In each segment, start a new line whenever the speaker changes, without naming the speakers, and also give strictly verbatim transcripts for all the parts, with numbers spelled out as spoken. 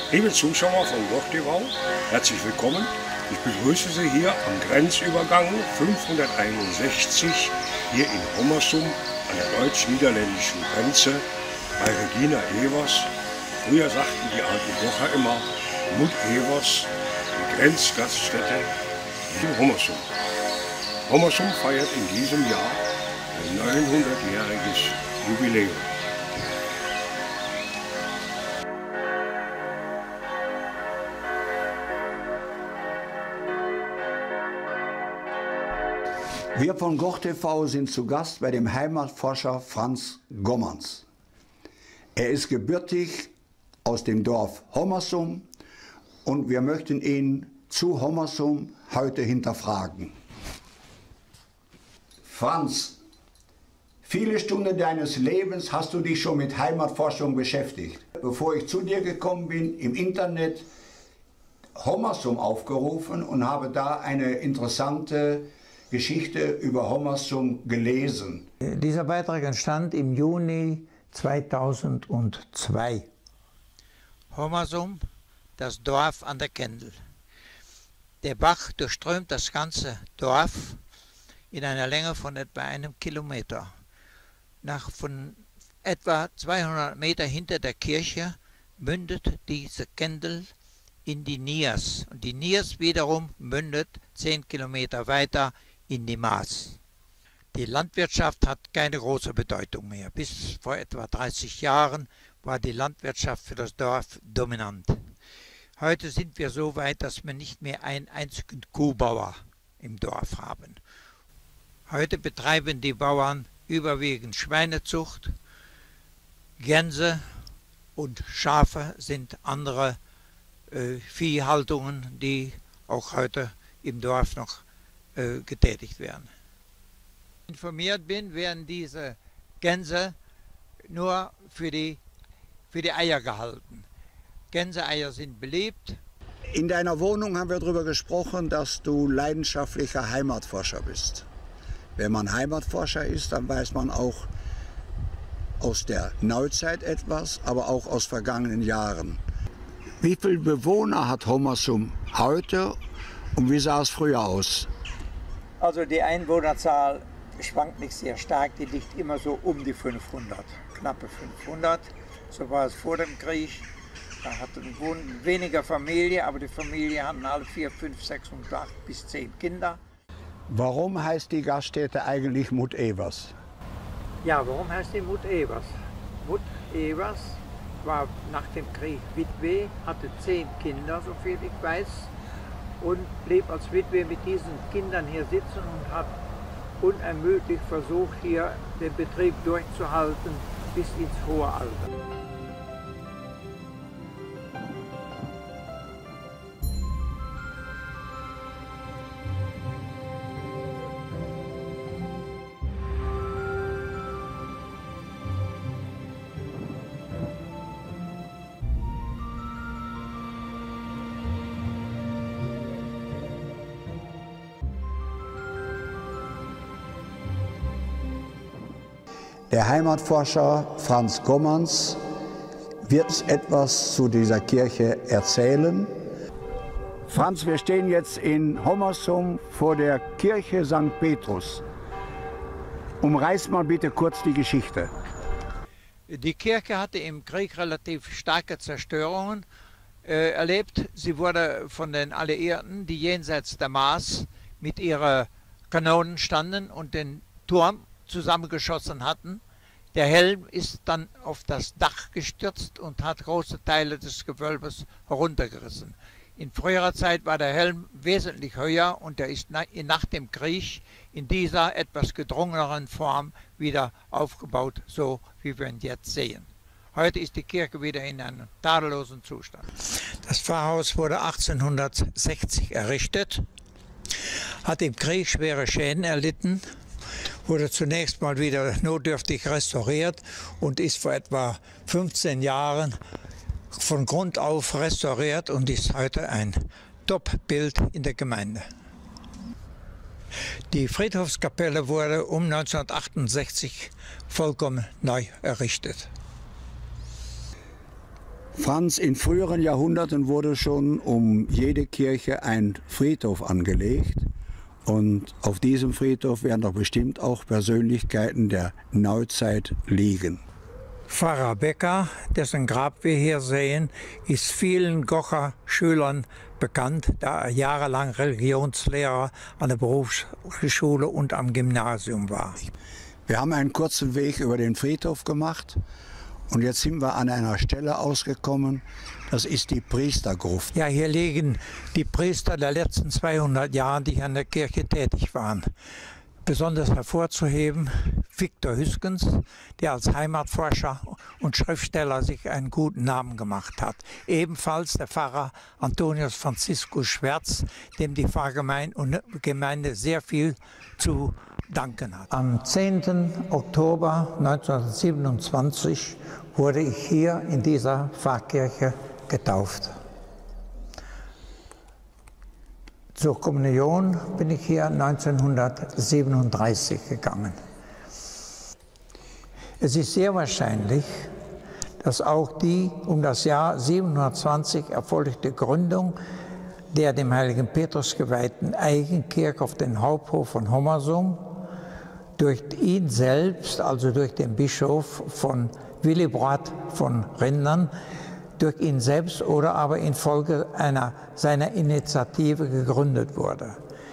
Liebe Zuschauer von Loch T V, herzlich willkommen. Ich begrüße Sie hier am Grenzübergang fünfhunderteinundsechzig hier in Hommersum an der deutsch-niederländischen Grenze bei Regina Evers. Früher sagten die alten Bocher immer Mut Evers, die Grenzgaststätte in Hommersum. Hommersum feiert in diesem Jahr ein neunhundertjähriges Jubiläum.
Wir von Goch T V sind zu Gast bei dem Heimatforscher Franz Gommerns. Er ist gebürtig aus dem Dorf Hommersum und wir möchten ihn zu Hommersum heute hinterfragen. Franz, viele Stunden deines Lebens hast du dich schon mit Heimatforschung beschäftigt. Bevor ich zu dir gekommen bin, im Internet Hommersum aufgerufen und habe da eine interessante Geschichte über Hommersum gelesen.
Dieser Beitrag entstand im Juni zweitausendzwei.
Hommersum, das Dorf an der Kendel. Der Bach durchströmt das ganze Dorf in einer Länge von etwa einem Kilometer. Nach von etwa zweihundert Meter hinter der Kirche mündet diese Kendel in die Niers. Und die Niers wiederum mündet zehn Kilometer weiter in die Maas. Die Landwirtschaft hat keine große Bedeutung mehr. Bis vor etwa dreißig Jahren war die Landwirtschaft für das Dorf dominant. Heute sind wir so weit, dass wir nicht mehr einen einzigen Kuhbauer im Dorf haben. Heute betreiben die Bauern überwiegend Schweinezucht, Gänse und Schafe sind andere äh, Viehhaltungen, die auch heute im Dorf noch äh, getätigt werden. Informiert bin, werden diese Gänse nur für die, für die Eier gehalten. Gänseeier sind beliebt.
In deiner Wohnung haben wir darüber gesprochen, dass du leidenschaftlicher Heimatforscher bist. Wenn man Heimatforscher ist, dann weiß man auch aus der Neuzeit etwas, aber auch aus vergangenen Jahren. Wie viele Bewohner hat Hommersum heute und wie sah es früher aus?
Also die Einwohnerzahl schwankt nicht sehr stark, die liegt immer so um die fünfhundert, knappe fünfhundert. So war es vor dem Krieg. Da hatten weniger Familie, aber die Familie hatten alle vier, fünf, sechs und acht bis zehn Kinder.
Warum heißt die Gaststätte eigentlich Mut Evers?
Ja, warum heißt die Mut Evers? Mut Evers war nach dem Krieg Witwe, hatte zehn Kinder, soviel ich weiß, und blieb als Witwe mit diesen Kindern hier sitzen und hat unermüdlich versucht, hier den Betrieb durchzuhalten bis ins hohe Alter.
Der Heimatforscher Franz Gommerns wird etwas zu dieser Kirche erzählen. Franz, wir stehen jetzt in Hommersum vor der Kirche Sankt Petrus. Umreiß mal bitte kurz die Geschichte.
Die Kirche hatte im Krieg relativ starke Zerstörungen äh, erlebt. Sie wurde von den Alliierten, die jenseits der Maas mit ihren Kanonen standen und den Turm zusammengeschossen hatten. Der Helm ist dann auf das Dach gestürzt und hat große Teile des Gewölbes heruntergerissen. In früherer Zeit war der Helm wesentlich höher und er ist nach dem Krieg in dieser etwas gedrungeneren Form wieder aufgebaut, so wie wir ihn jetzt sehen. Heute ist die Kirche wieder in einem tadellosen Zustand. Das Pfarrhaus wurde achtzehnhundertsechzig errichtet, hat im Krieg schwere Schäden erlitten, wurde zunächst mal wieder notdürftig restauriert und ist vor etwa fünfzehn Jahren von Grund auf restauriert und ist heute ein Top-Bild in der Gemeinde. Die Friedhofskapelle wurde um neunzehnhundertachtundsechzig vollkommen neu errichtet.
Franz, in früheren Jahrhunderten wurde schon um jede Kirche ein Friedhof angelegt. Und auf diesem Friedhof werden doch bestimmt auch Persönlichkeiten der Neuzeit liegen.
Pfarrer Becker, dessen Grab wir hier sehen, ist vielen Gocher Schülern bekannt, da er jahrelang Religionslehrer an der Berufsschule und am Gymnasium war.
Wir haben einen kurzen Weg über den Friedhof gemacht und jetzt sind wir an einer Stelle ausgekommen, das ist die Priestergruft.
Ja, hier liegen die Priester der letzten zweihundert Jahre, die hier in der Kirche tätig waren. Besonders hervorzuheben Victor Hüskens, der als Heimatforscher und Schriftsteller sich einen guten Namen gemacht hat. Ebenfalls der Pfarrer Antonius Franziskus Schwerz, dem die Pfarrgemeinde sehr viel zu danken hat. Am zehnten Oktober neunzehnhundertsiebenundzwanzig wurde ich hier in dieser Pfarrkirche getauft. Zur Kommunion bin ich hier neunzehnhundertsiebenunddreißig gegangen. Es ist sehr wahrscheinlich, dass auch die um das Jahr siebenhundertzwanzig erfolgte Gründung der dem heiligen Petrus geweihten Eigenkirche auf den Haupthof von Hommersum durch ihn selbst, also durch den Bischof von Willibrord von Rindern, durch ihn selbst oder aber infolge einer, seiner Initiative gegründet wurde.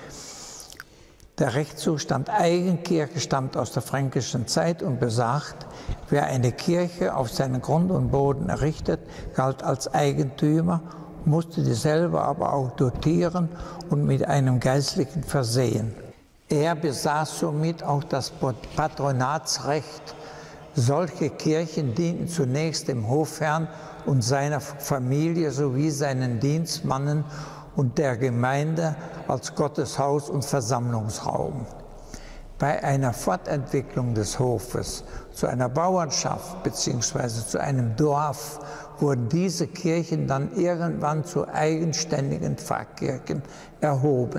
Der Rechtszustand Eigenkirche stammt aus der fränkischen Zeit und besagt, wer eine Kirche auf seinen Grund und Boden errichtet, galt als Eigentümer, musste dieselbe aber auch dotieren und mit einem Geistlichen versehen. Er besaß somit auch das Patronatsrecht. Solche Kirchen dienten zunächst dem Hofherrn und seiner Familie sowie seinen Dienstmannen und der Gemeinde als Gotteshaus und Versammlungsraum. Bei einer Fortentwicklung des Hofes zu einer Bauernschaft bzw. zu einem Dorf wurden diese Kirchen dann irgendwann zu eigenständigen Pfarrkirchen erhoben.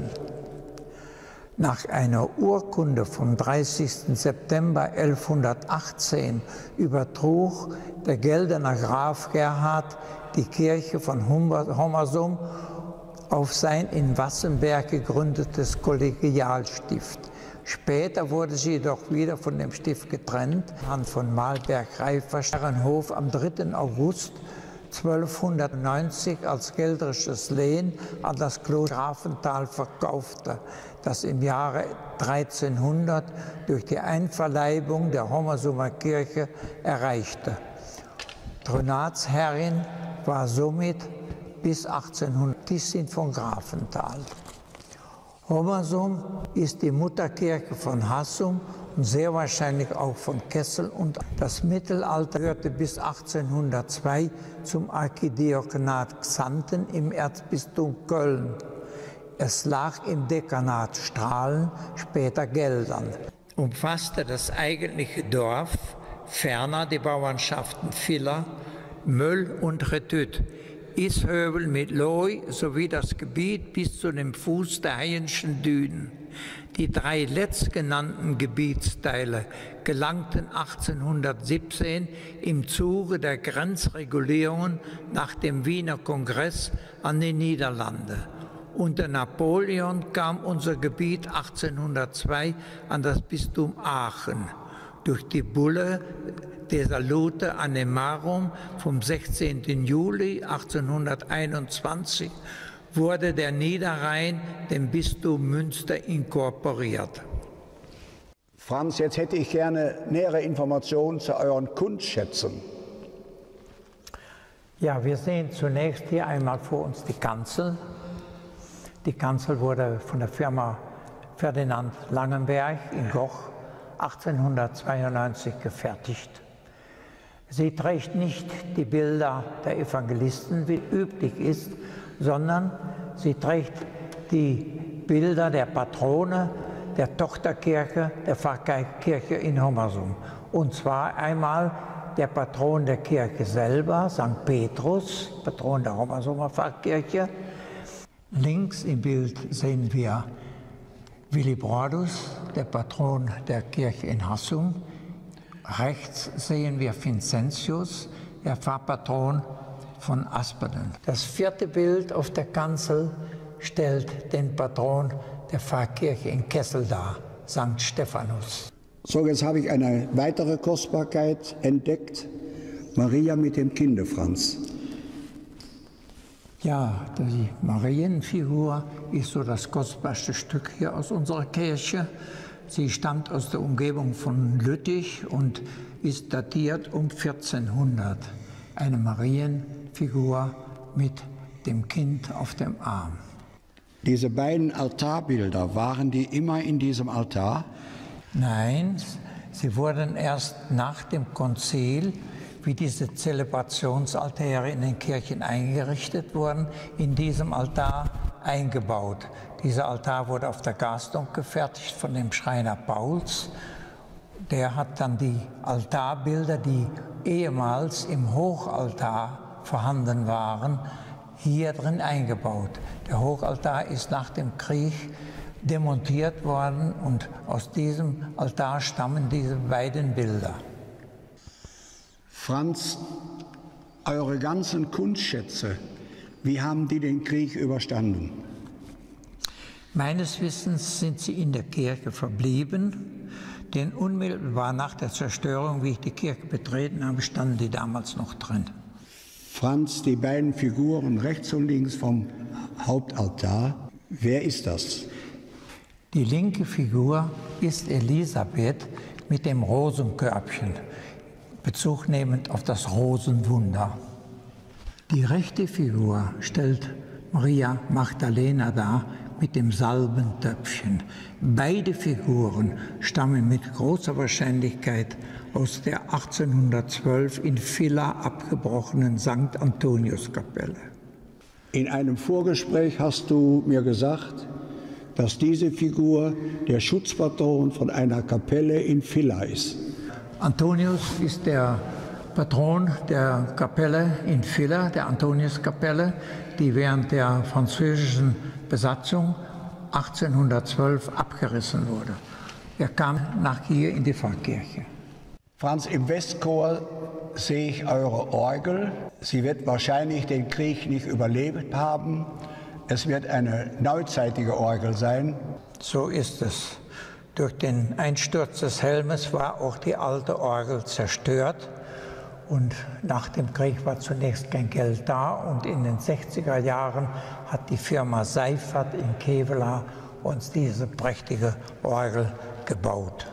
Nach einer Urkunde vom dreißigsten September elfhundertachtzehn übertrug der Gelderner Graf Gerhard die Kirche von Hommersum auf sein in Wassenberg gegründetes Kollegialstift. Später wurde sie jedoch wieder von dem Stift getrennt, an von Malberg-Reifersternhof am dritten August zwölfhundertneunzig als geldrisches Lehen an das Kloster Grafenthal verkaufte, das im Jahre dreizehnhundert durch die Einverleibung der Hommersumer Kirche erreichte. Patronatsherrin war somit bis achtzehnhundert Tissin von Grafenthal. Hommersum ist die Mutterkirche von Hassum und sehr wahrscheinlich auch von Kessel, und das Mittelalter gehörte bis achtzehnhundertzwei zum Archidiakonat Xanten im Erzbistum Köln. Es lag im Dekanat Strahlen, später Geldern. Umfasste das eigentliche Dorf, ferner die Bauernschaften Viller, Möll und Retüt, Ishövel mit Loy sowie das Gebiet bis zu dem Fuß der Hayenschen Dünen. Die drei letztgenannten Gebietsteile gelangten achtzehnhundertsiebzehn im Zuge der Grenzregulierungen nach dem Wiener Kongress an die Niederlande. Unter Napoleon kam unser Gebiet achtzehnhundertzwei an das Bistum Aachen. Durch die Bulle De Salute Anemarum vom sechzehnten Juli achtzehnhunderteinundzwanzig wurde der Niederrhein dem Bistum Münster inkorporiert.
Franz, jetzt hätte ich gerne nähere Informationen zu euren Kunstschätzen.
Ja, wir sehen zunächst hier einmal vor uns die Kanzel. Die Kanzel wurde von der Firma Ferdinand Langenberg in Goch achtzehnhundertzweiundneunzig gefertigt. Sie trägt nicht die Bilder der Evangelisten, wie üblich ist, sondern sie trägt die Bilder der Patrone der Tochterkirche der Pfarrkirche in Hommersum. Und zwar einmal der Patron der Kirche selber, Sankt Petrus, Patron der Hommersumer Pfarrkirche. Links im Bild sehen wir Willibrordus, der Patron der Kirche in Hassum. Rechts sehen wir Vincentius, der Pfarrpatron von Asperen. Das vierte Bild auf der Kanzel stellt den Patron der Pfarrkirche in Kessel dar, Sankt Stephanus.
So, jetzt habe ich eine weitere Kostbarkeit entdeckt. Maria mit dem Kinde, Franz.
Ja, die Marienfigur ist so das kostbarste Stück hier aus unserer Kirche. Sie stammt aus der Umgebung von Lüttich und ist datiert um vierzehnhundert. Eine Marienfigur mit dem Kind auf dem Arm.
Diese beiden Altarbilder, waren die immer in diesem Altar?
Nein, sie wurden erst nach dem Konzil, wie diese Zelebrationsaltäre in den Kirchen eingerichtet wurden, in diesem Altar eingebaut. Dieser Altar wurde auf der Garstung gefertigt von dem Schreiner Pauls. Der hat dann die Altarbilder, die ehemals im Hochaltar vorhanden waren, hier drin eingebaut. Der Hochaltar ist nach dem Krieg demontiert worden und aus diesem Altar stammen diese beiden Bilder.
Franz, eure ganzen Kunstschätze, wie haben die den Krieg überstanden?
Meines Wissens sind sie in der Kirche verblieben, denn unmittelbar nach der Zerstörung, wie ich die Kirche betreten habe, standen die damals noch drin.
Franz, die beiden Figuren rechts und links vom Hauptaltar, wer ist das?
Die linke Figur ist Elisabeth mit dem Rosenkörbchen, Bezug nehmend auf das Rosenwunder. Die rechte Figur stellt Maria Magdalena dar mit dem Salbentöpfchen. Beide Figuren stammen mit großer Wahrscheinlichkeit aus der achtzehnhundertzwölf in Villa abgebrochenen Sankt Antoniuskapelle.
In einem Vorgespräch hast du mir gesagt, dass diese Figur der Schutzpatron von einer Kapelle in Villa ist.
Antonius ist der Patron der Kapelle in Villa, der Antoniuskapelle, die während der französischen Besatzung achtzehnhundertzwölf abgerissen wurde. Er kam nach hier in die Pfarrkirche.
Franz, im Westchor sehe ich eure Orgel. Sie wird wahrscheinlich den Krieg nicht überlebt haben. Es wird eine neuzeitige Orgel sein.
So ist es. Durch den Einsturz des Helmes war auch die alte Orgel zerstört. Und nach dem Krieg war zunächst kein Geld da. Und in den sechziger Jahren hat die Firma Seifert in Kevelaer uns diese prächtige Orgel gebaut.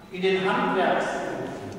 in den Handwerksberufen.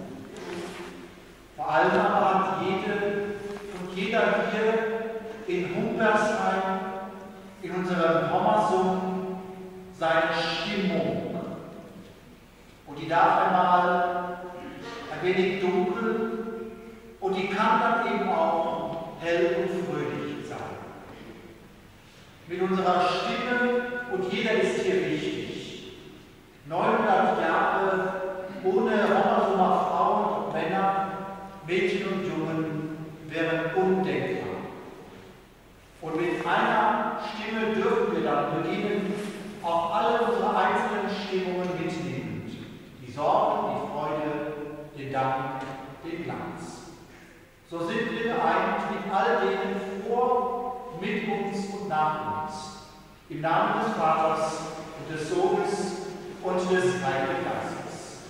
Vor allem aber hat jede und jeder hier in Humbersheim, in unserem Hommersum, seine Stimmung. Und die darf einmal ein wenig dunkel und die kann dann eben auch hell und fröhlich sein. Mit unserer Stimme, und jeder ist hier wichtig, neunhundert Jahre ohne Hommersumer Frauen und Männer, Mädchen und Jungen wären undenkbar. Und mit einer Stimme dürfen wir dann beginnen, auch alle unsere einzelnen Stimmungen mitnehmen. Die Sorgen, die Freude, den Dank, den Glanz. So sind wir geeint mit all denen vor, mit uns und nach uns. Im Namen des Vaters und des Sohnes und des Heiligen Geistes.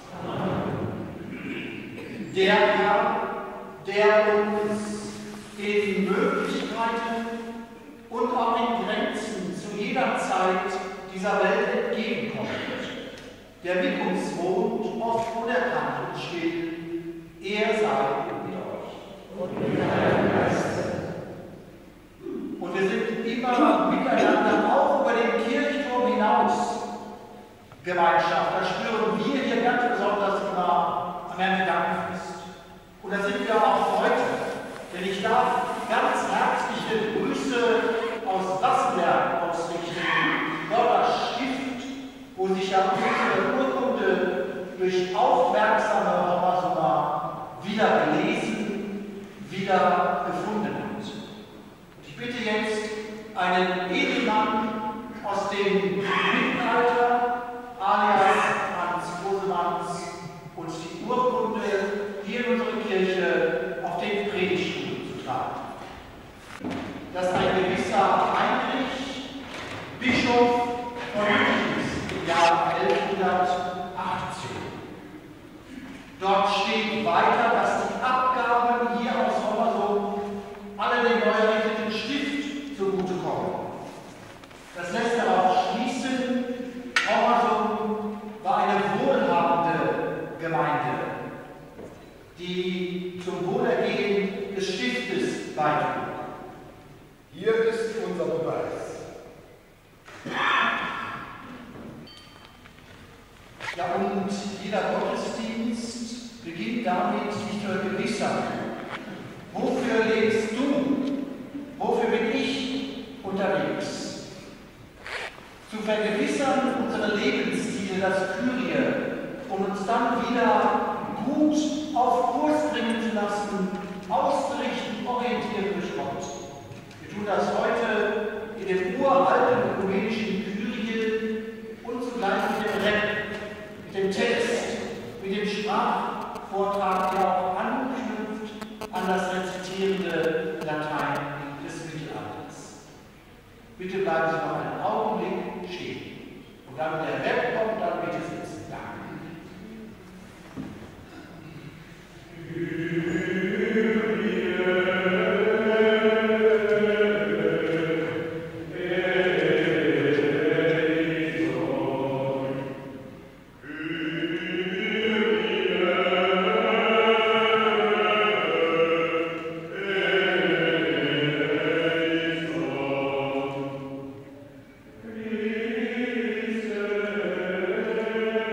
Der Herr, der uns in Möglichkeiten und auch in Grenzen zu jeder Zeit dieser Welt entgegenkommt, der mit uns wohnt, oft unerkannt und still, er sei mit euch. Und mit deinem Geiste. Und wir sind immer miteinander, auch über den Kirchturm hinaus, Gemeinschaft. Das spüren wir hier ganz besonders immer am Herrn Gedankenfest. Und da sind wir auch heute. Denn ich darf ganz herzliche Grüße aus Wassenberg ausrichten. Dort das Stift, wo sich ja unsere Urkunde durch aufmerksame Hommersumer wieder gelesen, wieder gefunden hat. Und ich bitte jetzt einen Edelmann aus dem Mittelalter, alias Hans Kosemanns, und die Urkunde hier in unsere Kirche auf den Predigtstuhl zu tragen. Das ist ein gewisser Heinrich, Bischof von München im Jahr elfhundertachtzehn. Dort steht weiter, dass die Abgaben hier aus Hommersum alle dem neu errichteten Stift zugutekommen. Das lässt darauf schließen, Hommersum war eine wohlhabende Gemeinde, die zum Wohlergehen des Stiftes beitrug.
Hier ist unser Beweis.
Ja, und jeder Gottesdienst beginnt damit, sich zu vergewissern. Wofür lebst du? Wofür bin ich unterwegs? Zu vergewissern unsere Lebensziele, das Kyrie, und uns dann wieder gut auf Kurs bringen zu lassen, auszurichten, orientiert durch Gott. Wir tun das heute in dem uralten ökumenischen Kyrie und zugleich mit dem Rep, mit dem Text, mit dem Sprachvortrag, der auch anknüpft an das rezitierende Latein des Mittelalters. Bitte bleiben Sie noch einen Augenblick stehen. Und dann der Rep kommt, dann bitte sitzen. Danke.
Christe,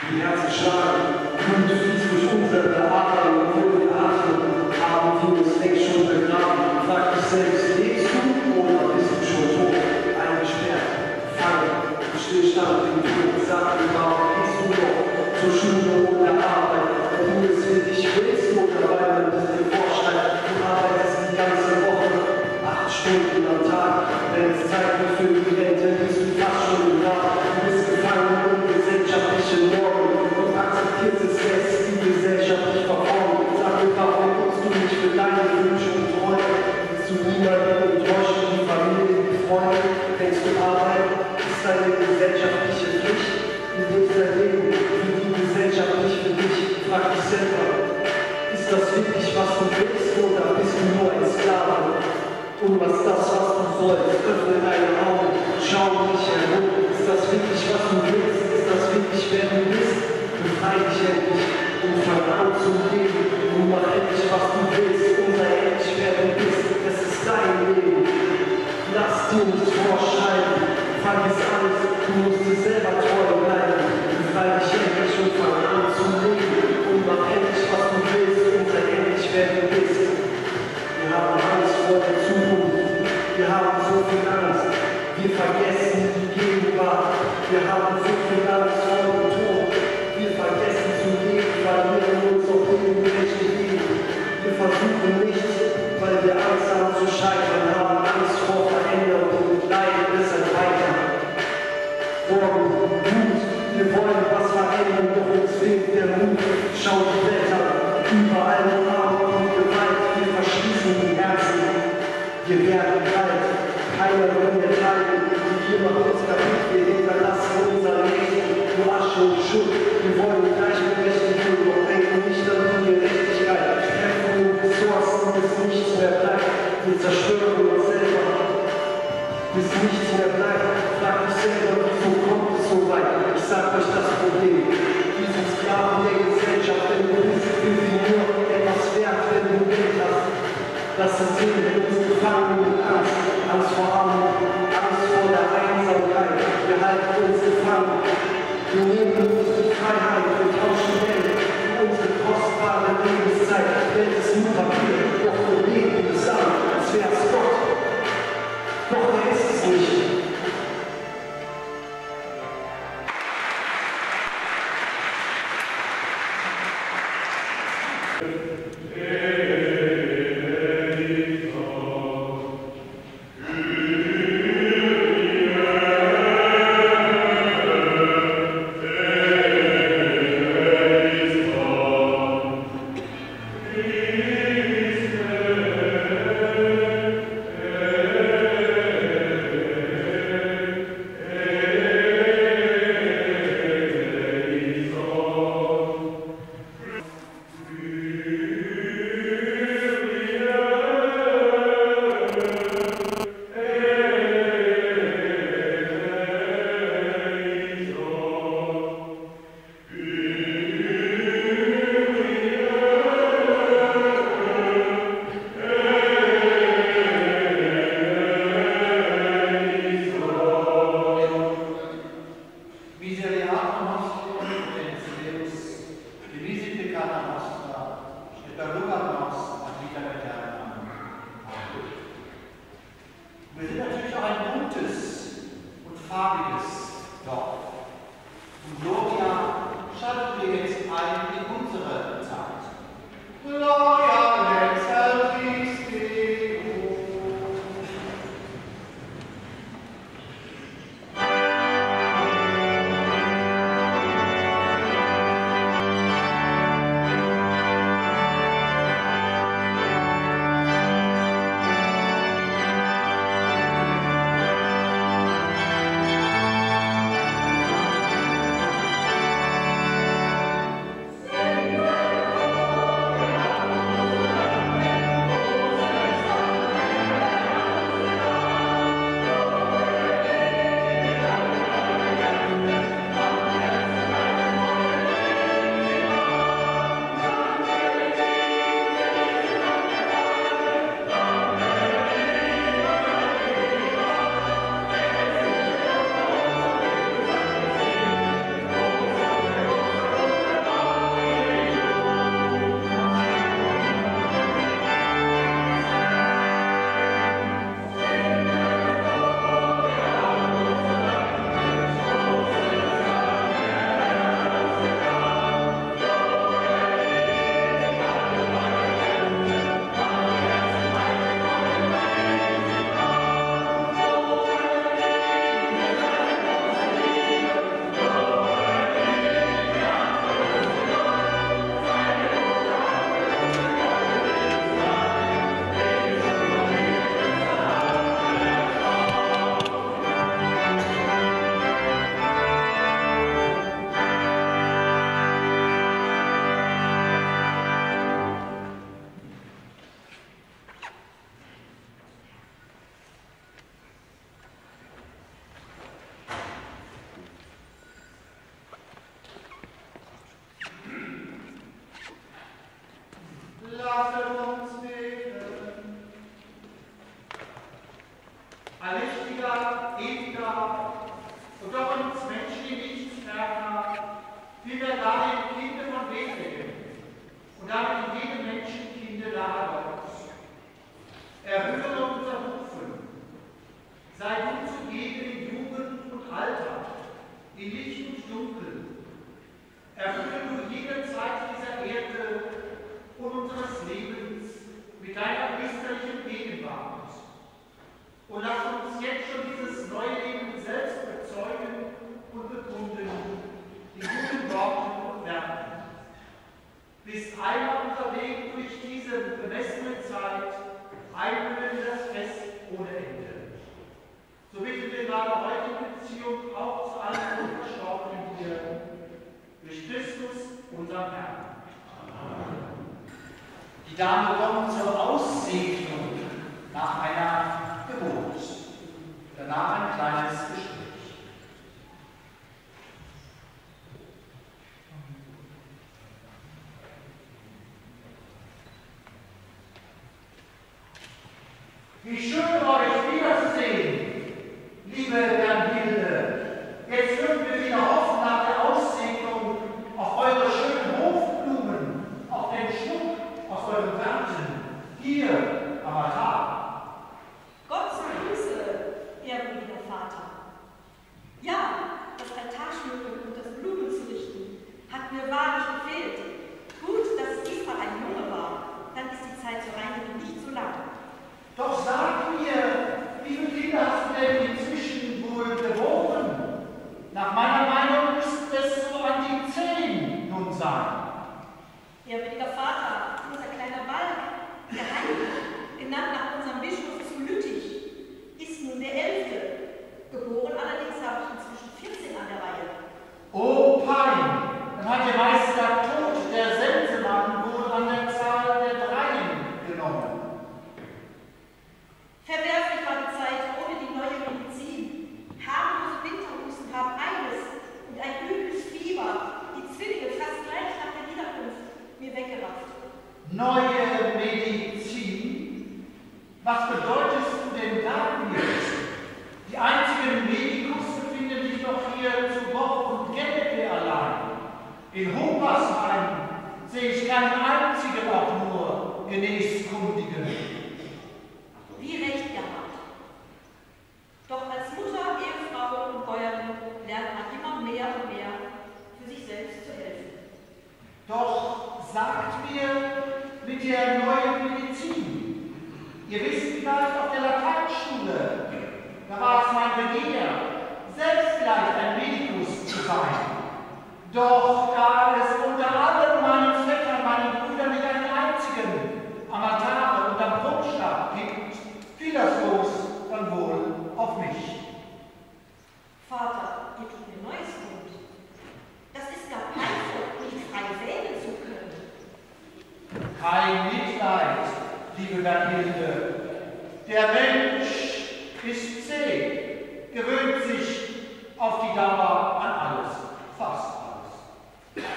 Die Herzen schlagen, Blut fließt durch unsere Adern und ohne die Atmung haben wir uns längst schon begraben. Frag dich selbst, lebst du oder bist du schon tot? Eingesperrt, gefangen, im Stillstand, im Tod, sag mir, warum gehst du noch zur Schule ohne Arbeit? Ob du es für dich willst oder weil man es dir vorschreibt, du arbeitest die ganze Woche, acht Stunden am Tag. Wenn es Zeit wird für die Rente, bist du fast schon im Grab. Du bist gefangen in gesellschaftliche Normen. Du akzeptierst es selbst, die Gesellschaft dich verformt. Sag mir, warum guckst du nicht für deine Wünsche und Träume? Willst du niemanden enttäuschen, die Familie, die Freunde? Denkst du, Arbeit ist deine gesellschaftliche Pflicht? Du lebst dein Leben für die Gesellschaft nicht für dich. Frag dich selber, ist das wirklich, was du willst, oder bist du nur ein Sklave? Und was das, was du sollst, öffne deine Augen, schau dich herum. Ist das wirklich, was du willst? Ist das wirklich, wer du bist? Befrei dich endlich und fang an zu leben. Und mach endlich, was du willst, und sei endlich, wer du bist. Es ist dein Leben. Lass dir nichts vorschreiben. Vergiss alles, du musst dir selber treu bleiben. Befrei dich endlich und fang an zu leben. Und mach endlich, was du willst, und sei endlich, wer du bist. Wir haben Angst vor der Zukunft, wir haben so viel Angst, wir vergessen die Gegenwart, wir haben so viel Angst vor dem Tod, wir vergessen zu leben, verlieren uns auf dem menschlichen Leben. Wir versuchen nichts, weil wir Angst haben zu scheitern, haben Angst vor Veränderung und leiden deshalb weiter. Sorgen, Mut, wir wollen was verändern, doch uns fehlt der Mut. Schau die Blätter, überall nur Armut und Gewalt, wir verschließen die Herzen. Wir werden kalt, keiner will mehr teilen, die hier macht uns kaputt, wir hinterlassen unser Leben, nur Asche und Schutt. Wir wollen Gleichberechtigung, doch denken nicht an die Gerechtigkeit. Kämpfen um Ressourcen, bis nichts mehr bleibt, wir zerstören uns selber. Bis nichts mehr bleibt, frag dich selber, wieso kommt es so weit? Ich sag euch das Problem, wir sind Sklaven der Gesellschaft, denn du bist für sie nur etwas wert, wenn du Geld hast. Das ist Sinn, wenn uns gefangen mit Angst, Angst vor Armut, Angst vor der Einsamkeit. Wir halten uns gefangen, wir nehmen uns die Freiheit und tauschen Geld für unsere kostbare Lebenszeit. Geld ist nur Papier, doch wir leben es an, als wär's Gott. Doch der ist es nicht. Wir sind natürlich auch ein buntes und farbiges Dorf. Und Gloria schalten wir jetzt ein in unsere Zeit. Gloria excelsis Deo. allmächtiger, ewiger und doch uns Menschen in nichts ferner, vielmehr da dem Kinde von Bethlehem und damit in jedem Menschenkinde nahe Gottes. Erhöre unser Rufen, sei du zugegen in Jugend und Alter, in Licht und Dunkel. Erfülle du jede Zeit dieser Erde und unseres Lebens mit deiner österlichen Gegenwart. Und lass uns jetzt schon dieses neue Leben selbst bezeugen und bekunden, in guten Worten und Werken. Bis einmal unser Weg durch diese bemessene Zeit einmündet in das Fest ohne Ende. So bitten wir gerade heute in Beziehung auch zu allen Unverstorbenen hier, durch Christus, unseren Herrn. Amen. Die Dame kommt zur Aussegnung nach einer Geburt. Danach ein kleines Gespräch. Wie schön euch wiederzusehen, liebe Bernhilde. Jetzt dürfen wir wieder hoffen nach der Aussegnung auf eure schönen Hofblumen, auf den Schmuck aus euren Garten, hier am Altar.
Gott sei Grüße, ehrwürdiger Vater. Ja, das Altarschmücken und das Blumenzurichten hat mir wahrlich gefehlt. Gut, dass Eva ein Junge war, dann ist die Zeit zur Reinigung nicht so lang.
Doch sag mir, wie viele Kinder hast du denn inzwischen wohl geboren? Nach meiner Meinung müsste es so an die zehn nun sein.
Ehrwürdiger Vater, unser kleiner Balk, der Heilige, genannt nach unserem Bischof zu Lüttich, ist nun der Elfte. Geboren allerdings habe ich inzwischen vierzehn an der Reihe.
Oh Pein, dann hat der Meister Tod, der Sensenmann, wohl an der Zahl der Dreien genommen.
Verwerflich war die Zeit ohne die neue Medizin. Harmlose Winterhusten haben eines und ein übles Fieber, die Zwillinge fast gleich nach der Niederkunft, mir weggerafft.
Neue Medizin? Was bedeutest du denn damit? Die einzigen Medikus befinden sich doch hier zu Bock und Gelbe allein. In Humbersheim sehe ich keinen einzigen auch nur Geneskundigen.
Wie recht gehabt. Doch als Mutter, Ehefrau und Bäuerin lernt man immer mehr und mehr, für sich selbst zu helfen.
Doch sagt mir mit der neuen Medizin, ihr wisst vielleicht auf der Lateinschule, da war es mein Begehr, selbst vielleicht ein Medikus zu sein. Doch da es unter allen meinen Vettern, meinen Brüdern nicht einen einzigen am Altar und am Brunnenstab gibt, fiel das Los dann wohl auf mich.
Vater, ihr tut mir Neues gut. Das ist gar peinlich, nicht frei wählen zu können.
Kein Mitleid, liebe Bernhilde. Der Mensch ist zäh, gewöhnt sich auf die Dauer an alles, fast alles.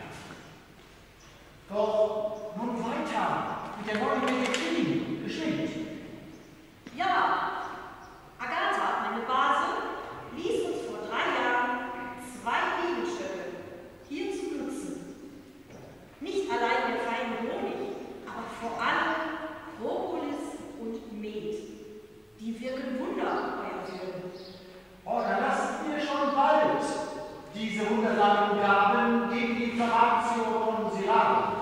Doch nun weiter mit der neuen Medizin, geschwind.
Ja, Agatha, meine Base, ließ uns vor drei Jahren zwei Bienenstöcke hier zu nutzen. Nicht allein der feine Honig, aber vor allem Propolis und Met. Die wirken Wunder, euer Würden.
Oh, dann lasst mir schon bald diese wundersamen Gaben gegen die Verratio von Silan.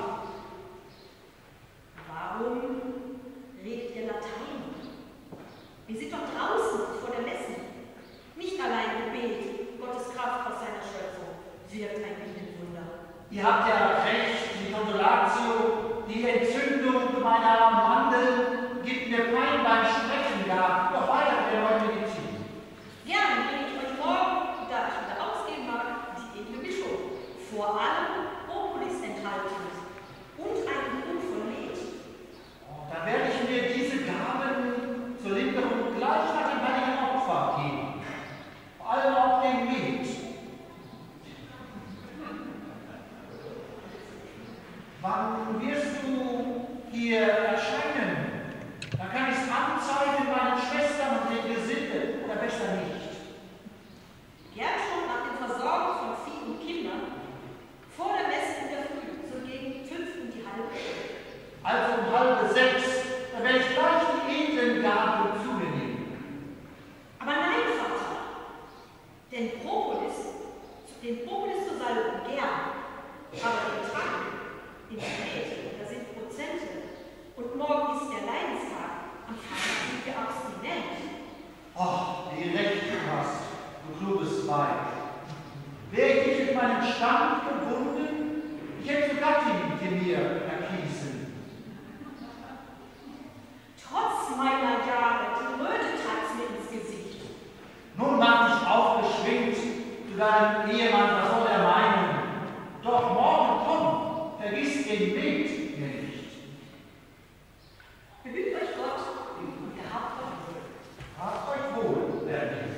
Warum redet ihr Latein? Wir sind doch draußen vor der Messe. Nicht allein Gebet, Gottes Kraft aus seiner Schöpfung wirkt ein Bienenwunder.
Ihr habt ja recht, die Consolatio, die Entzündung meiner Mandel gibt mir Pein beim Sprechen, ja, doch weiter mit der neuen Medizin.
Gern bringe ich euch morgen, da ich wieder ausgehen mag, die edle Mischung. Vor allem Propolis enthalten und ein Grund von Met.
Oh, dann werde ich mir diese Gaben zur Linderung gleich nach dem heiligen Opfer geben. Vor allem auch den Met. Sie mir erkiesen?
Trotz meiner Jahre, die Röte trat's mir ins Gesicht.
Nun mach dich aufgeschwingt zu deinem Ehemann, was soll er meinen? Doch morgen komm, vergiss den Weg mir nicht.
Behüt euch Gott und gehabt euch wohl.
Habt euch wohl, Berlin.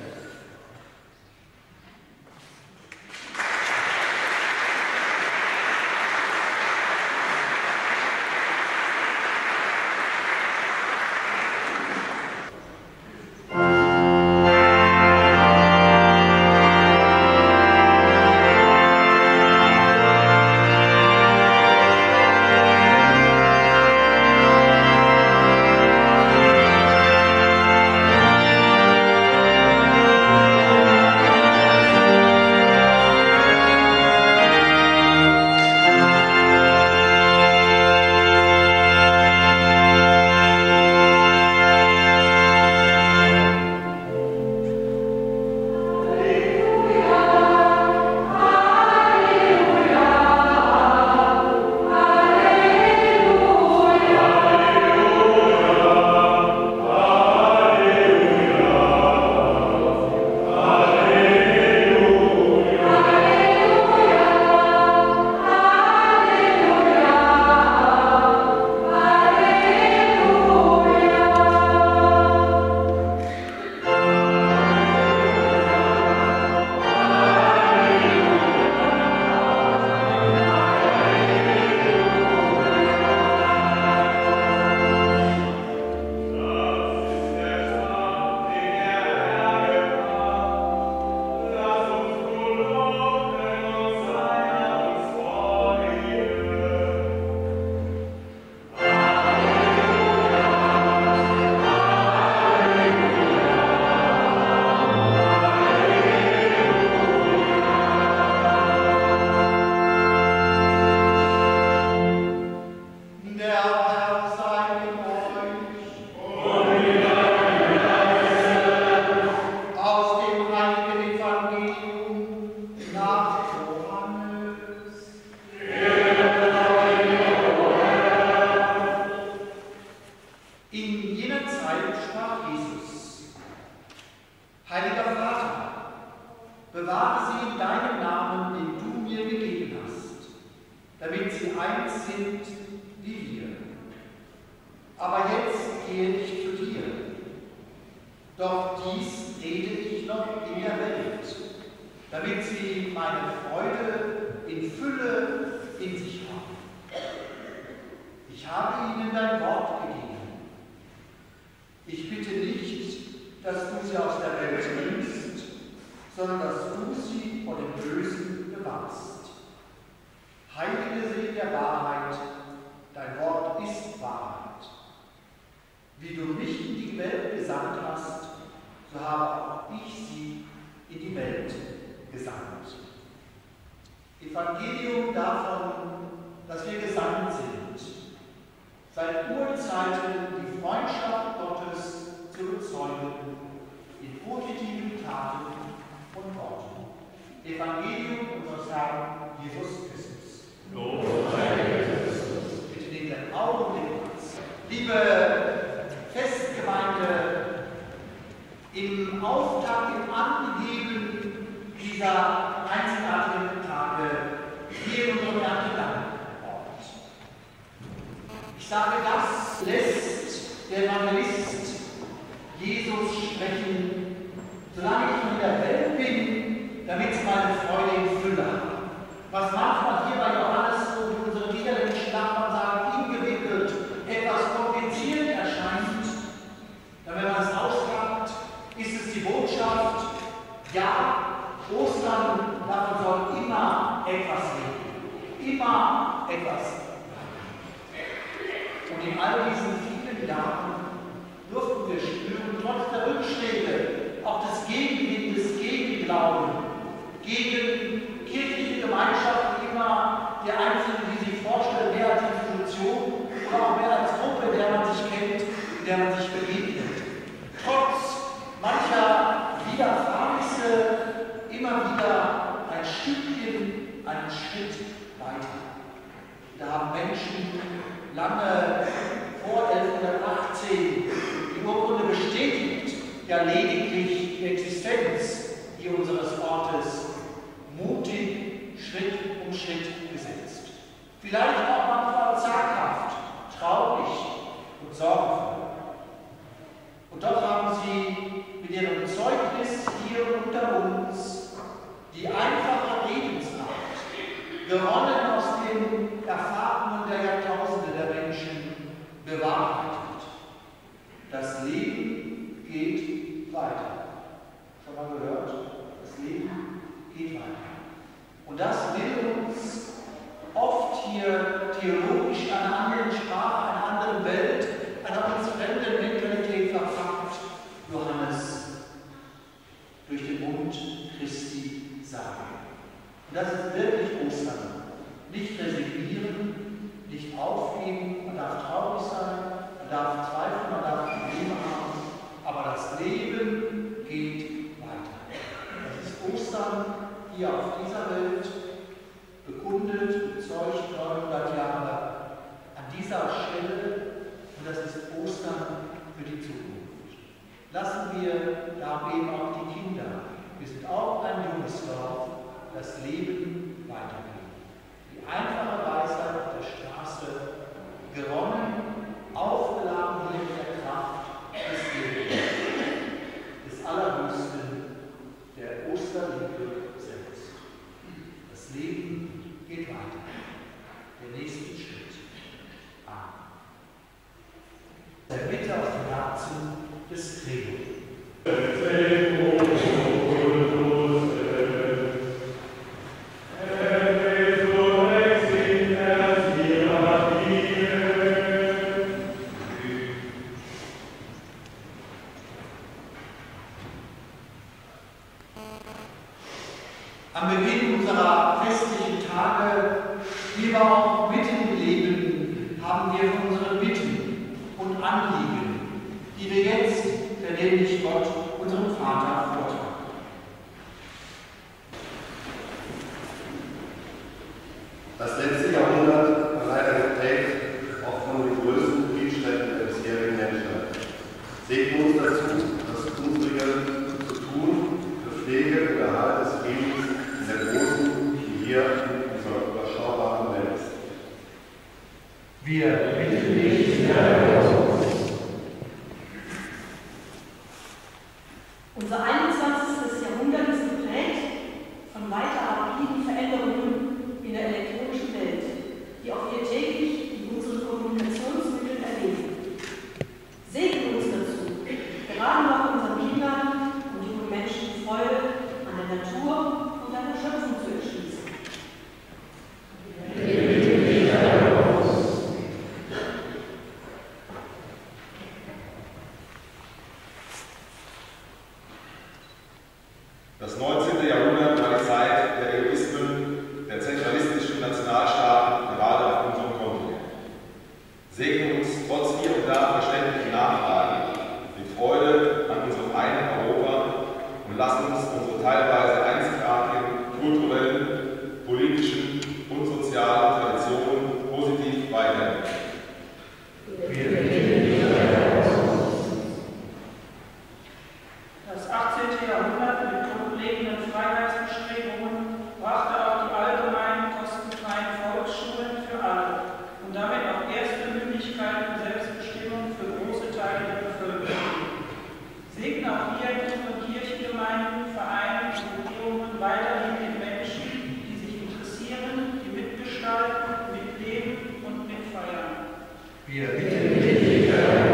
Da haben Menschen Menschen lange vor elfhundertachtzehn. Die Urkunde bestätigt ja lediglich die Existenz hier unseres Ortes mutig, Schritt um Schritt gesetzt. Vielleicht auch manchmal zaghaft, traurig und sorgenvoll. Und doch haben sie mit ihrem Zeugnis hier unter uns die einfache Redensart, gewonnen aus den Erfahrungen der Jahrtausende der Menschen, bewahrheitet. Das Leben geht weiter. Schon mal gehört? Das Leben geht weiter. Und das will uns oft hier theologisch einer anderen Sprache, einer anderen Welt, einer uns fremden Mentalität verpackt, Johannes durch den Mund Christi sagen. Und das ist wirklich Ostern. Nicht resignieren, nicht aufgeben, man darf traurig sein, man darf zweifeln, man darf Probleme haben, aber das Leben geht weiter. Das ist Ostern hier auf dieser Welt, bekundet, bezeugt neunhundert Jahre an dieser Stelle, und das ist Ostern für die Zukunft. Lassen wir da eben auch die Kinder, wir sind auch ein junges Dorf, das Leben weitergehen. Die einfache Weisheit auf der Straße, gewonnen, aufgeladen hier mit der Kraft des Lebens, des Allerhöchsten, der Osterliebe selbst. Das Leben geht weiter. Der nächste Schritt. Amen. Der Bitte aus dem Herzen des Credo. Am Beginn unserer festlichen Tage, wie wir auch mitten im Leben, haben wir unsere Bitten und Anliegen, die wir jetzt, verlehnlich Gott, unserem Vater, vortragen.
Das letzte Jahrhundert war leider geprägt auch von den größten Kriegsstätten der bisherigen Menschheit. Segne uns dazu, das Unsere zu tun, für Pflege und Erhalt des Friedens in der großen, die hier in unserer überschaubaren Welt ist.
Wir bitten dich, Herr.
Unser einundzwanzigstes Jahrhundert ist geprägt von weiter rapiden Veränderungen in der elektronischen Welt, die auch wir täglich in unseren Kommunikationsmitteln erleben. Segne uns dazu, gerade noch unseren Kindern und jungen Menschen Freude an der Natur und an der Schöpfung zu erschließen.
Das neunzehnte Jahrhundert war die Zeit der Egoismen, der zentralistischen Nationalstaaten, gerade auf unserem Kontinent. Segne uns trotz hier und da verständlichen Nachfragen mit Freude an unserem einen Europa und lass uns unsere teilweise einzigartigen kulturellen, politischen und sozialen Traditionen positiv weiterentwickeln.
Das achtzehnte Jahrhundert mit grundlegenden Freiheitsbestrebungen brachte auch die allgemeinen kostenfreien Volksschulen für alle und damit auch erste Möglichkeiten Selbstbestimmung für große Teile der Bevölkerung. Segne auch hier in unseren Kirchengemeinden, Vereinen und Regierungen weiterhin den Menschen, die sich interessieren, die mitgestalten, mitleben und mitfeiern.
Wir bitten dich, Herr.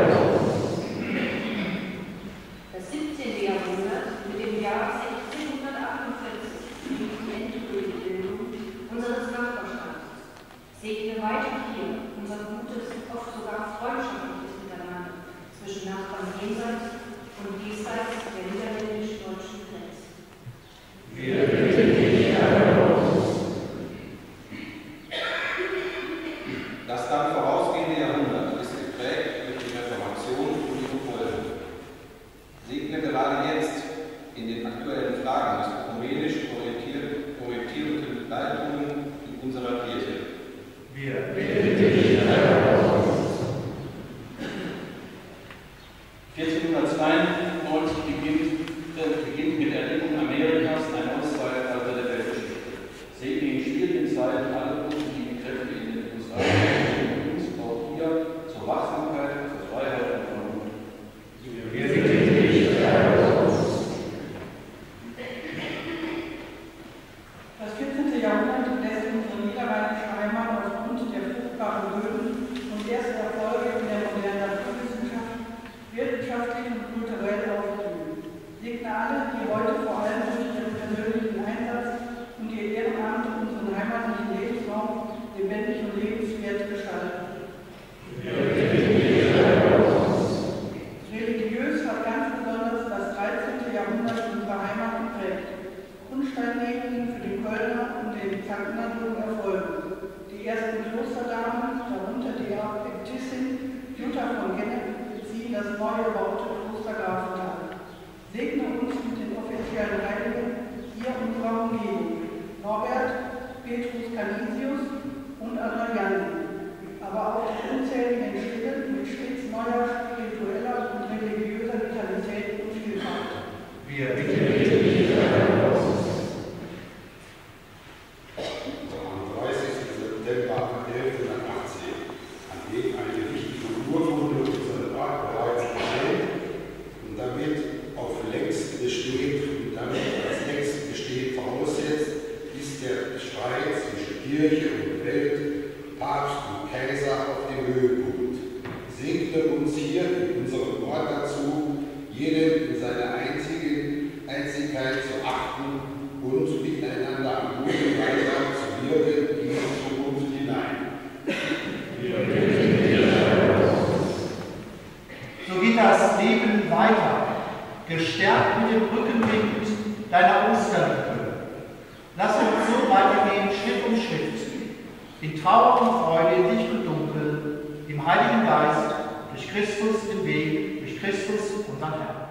Das siebzehnte Jahrhundert mit dem Jahr sechzehnhundertachtundvierzig bringt die endgültige Bildung unseres Nachbarstaates. Segne weiter hier unser gutes, oft sogar freundschaftliches Miteinander zwischen Nachbarn jenseits und diesseits der niederländisch-deutschen Grenze.
Wir bitten dich, Herr.
Das dann vorausgehende Jahrhundert ist geprägt durch die Reformation und ihre Folgen. Segne gerade jetzt in den aktuellen Fragen des ökumenisch orientierten Leitungen in unserer Kirche.
Wir bitten dich,
Krankenhandlung erfolgen. Die ersten Klosterdamen, darunter die Äbtissin Jutta von Gennep, beziehen das neu erbaute Kloster Grafenthal. Segne uns mit den offiziellen Heiligen hier unserer Umgebung: Norbert, Petrus Canisius und Adriani, aber auch die unzähligen Stillen mit stets neuer spiritueller und religiöser Vitalität und Vielfalt.
Wir bitten dich, Herr Gott.
Am dreißigsten September elfhundertachtzehn, an dem eine wichtige Urkunde unserer Ort bereits erscheint und damit auf längst besteht und damit als längst besteht voraussetzt, ist der Streit zwischen Kirche und Welt, Papst und Kaiser auf dem Höhepunkt. Segne uns hier in unserem Ort dazu, jeden in seiner einzigen Einzigkeit zu achten und miteinander am guten weiter zu wirken in die Zukunft hinein.
So geht das Leben weiter, gestärkt mit dem Rückenwind deiner Osterliebe. Lass uns so weitergehen, Schritt um Schritt, in Trauer und Freude, in Licht und Dunkel, im Heiligen Geist, durch Christus den Weg, durch Christus unseren Herrn.